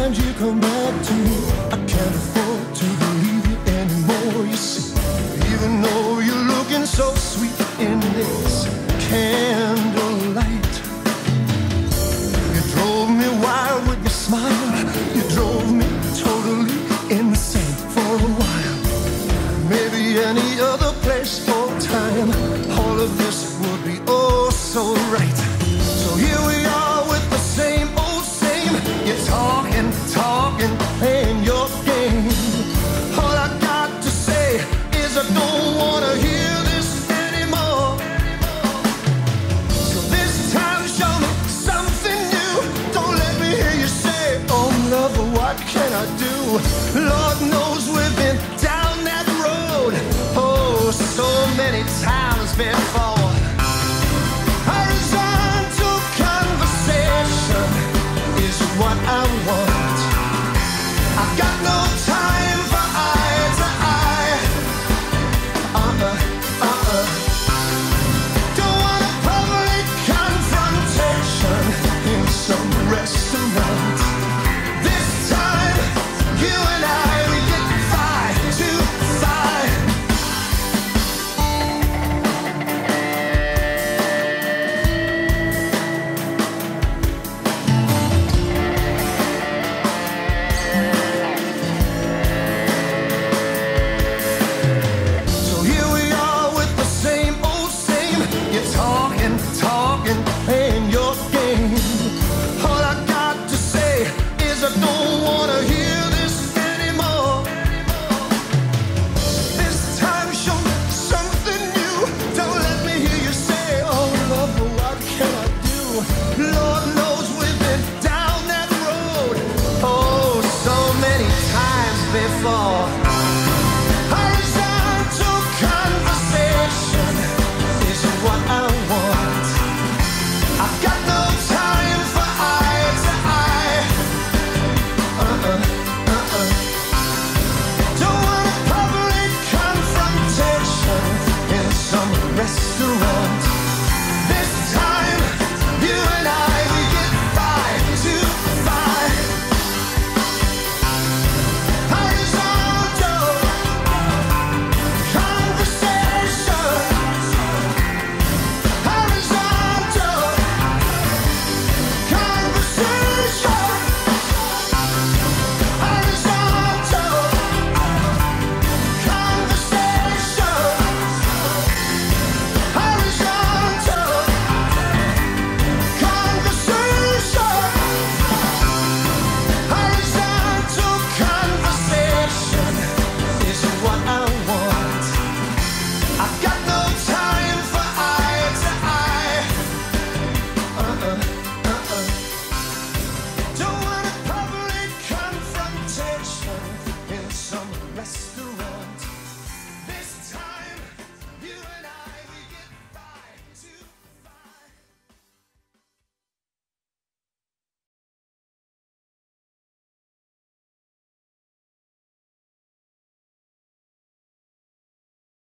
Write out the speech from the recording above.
times you come back to me, I can't afford to believe you anymore. You see, even though you're looking so sweet in this candlelight, you drove me wild with your smile. You drove me totally insane for a while. Maybe any other place or time, all of this would be oh so right. So here we are with the same old same. You're talking, talking, playing your game. All I got to say is I don't want to hear this anymore. So this time show me something new. Don't let me hear you say, oh lover, what can I do? Lord knows we've been down that road oh so many times before. I resign to conversation is what I want. I've got no time for eye to eye. Don't want a public confrontation in some restaurant. This time, you and I, we get thigh to thigh. So here we are with the same old same. You're talking, talking, playing your game. All I got to say is I don't